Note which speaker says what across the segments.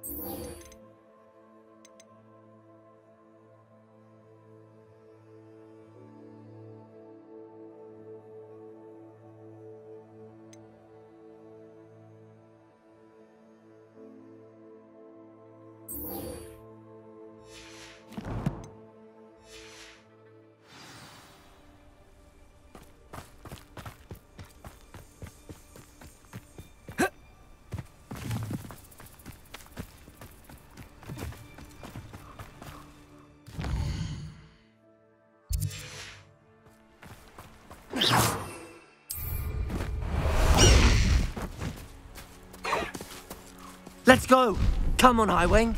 Speaker 1: Let's go! Come on, Highwing!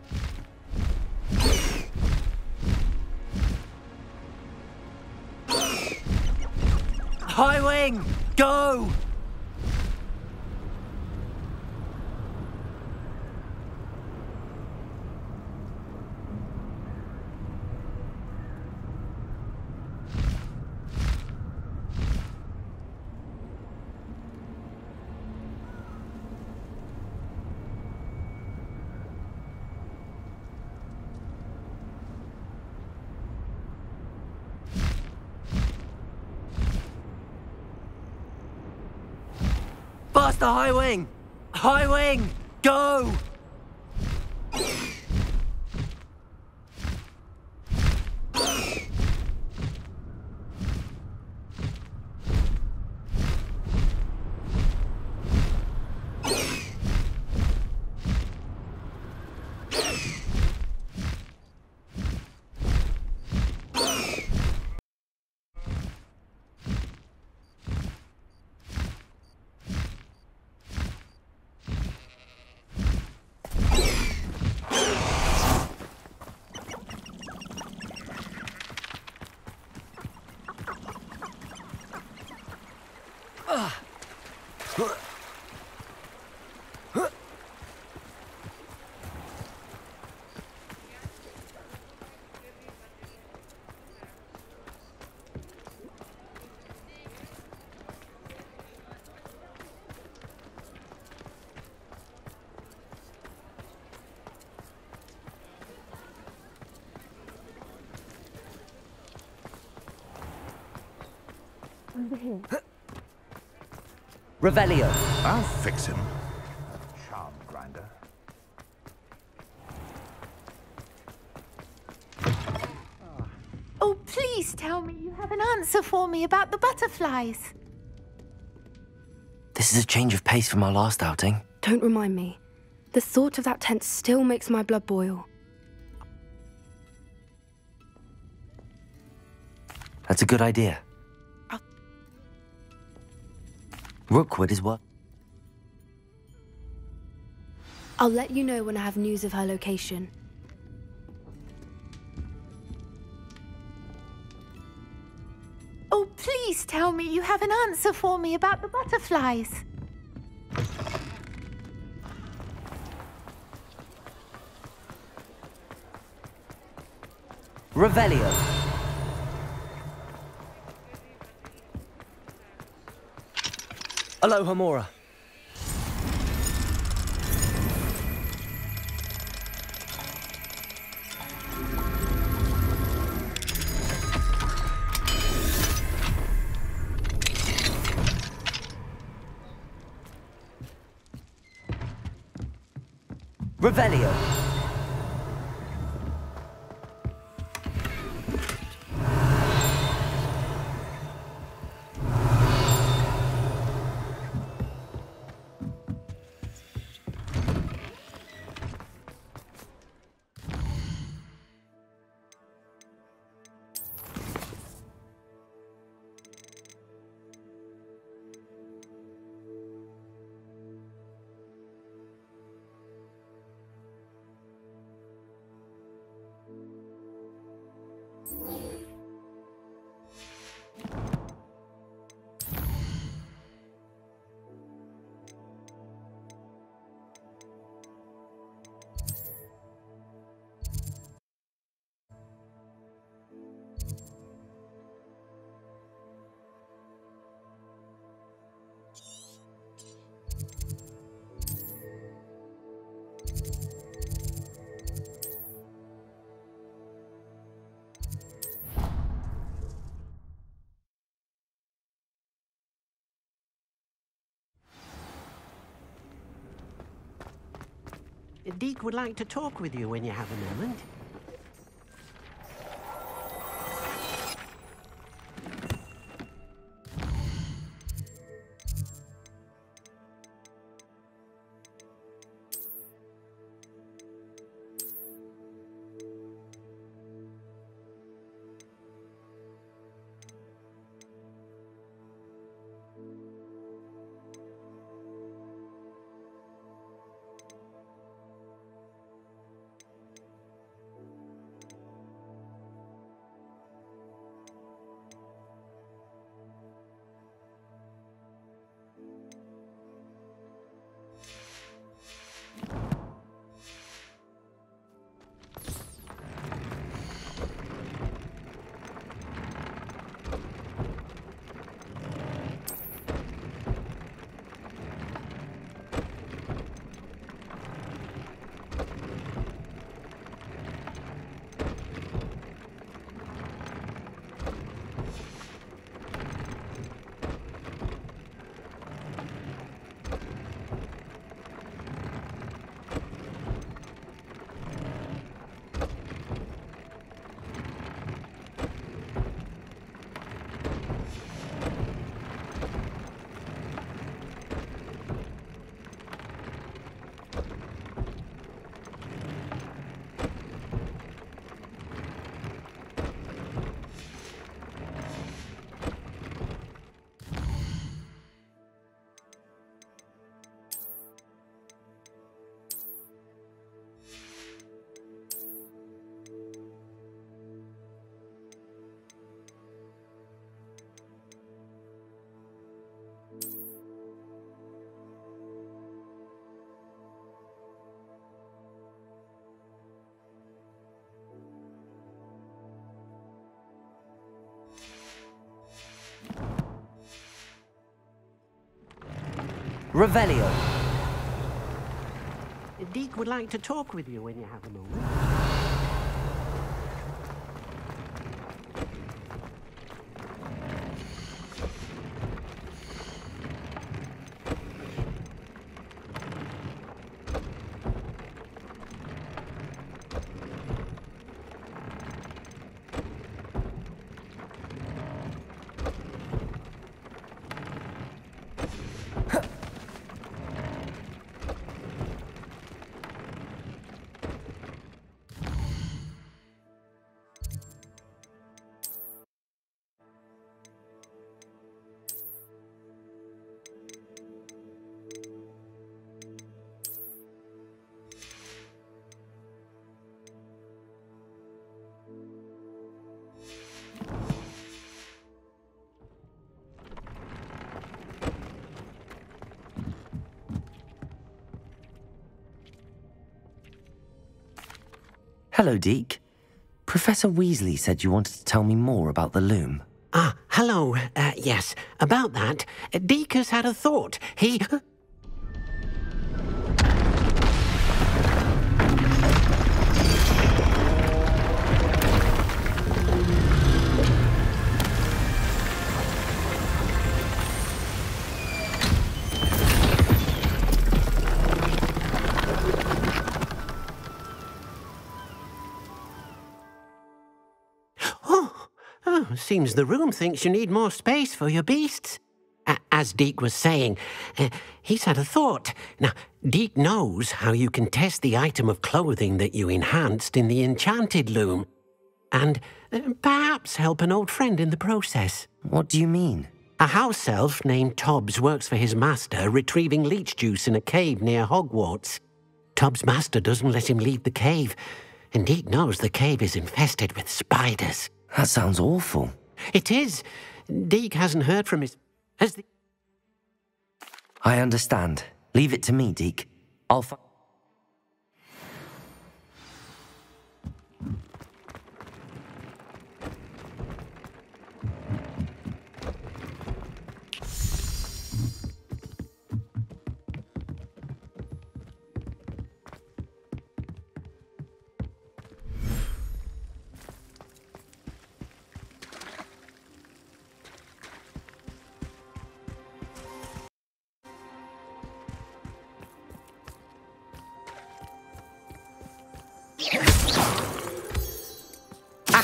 Speaker 1: Highwing! Go! Faster, Highwing! Highwing! Go!
Speaker 2: Over here.
Speaker 1: Revelio.
Speaker 3: I'll fix him. Charm grinder.
Speaker 2: Oh, please tell me you have an answer for me about the butterflies.
Speaker 1: This is a change of pace from our last outing.
Speaker 4: Don't remind me. The thought of that tent still makes my blood boil.
Speaker 1: That's a good idea. Rookwood is what?
Speaker 4: I'll let you know when I have news of her location.
Speaker 2: Oh, please tell me you have an answer for me about the butterflies.
Speaker 1: Revelio. Aloha Mora. Revelio.
Speaker 5: Deek would like to talk with you when you have a moment.
Speaker 1: Revelio.
Speaker 5: Deek would like to talk with you when you have a moment.
Speaker 1: Hello, Deek. Professor Weasley said you wanted to tell me more about the loom.
Speaker 5: Ah, hello. Yes, about that. Deek has had a thought. He... Seems the room thinks you need more space for your beasts. As Deek was saying, he's had a thought. Now, Deek knows how you can test the item of clothing that you enhanced in the enchanted loom. And perhaps help an old friend in the process.
Speaker 1: What do you mean?
Speaker 5: A house elf named Tobbs works for his master retrieving leech juice in a cave near Hogwarts. Tobbs' master doesn't let him leave the cave, and Deek knows the cave is infested with spiders.
Speaker 1: That sounds awful.
Speaker 5: It is. Deek hasn't heard from his...
Speaker 1: I understand. Leave it to me, Deek. I'll find...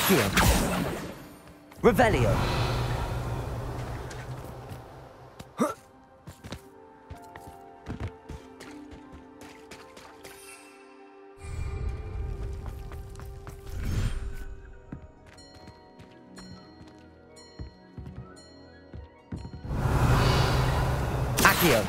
Speaker 1: Accio. Revelio. Accio.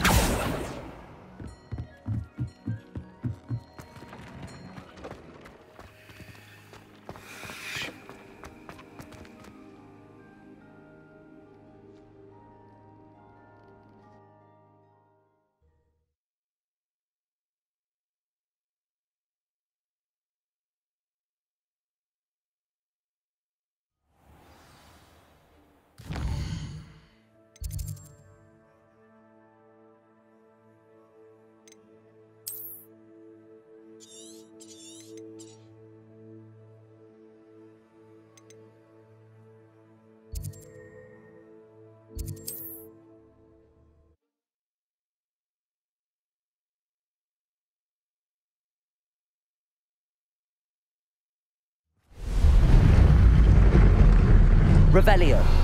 Speaker 1: Revelio.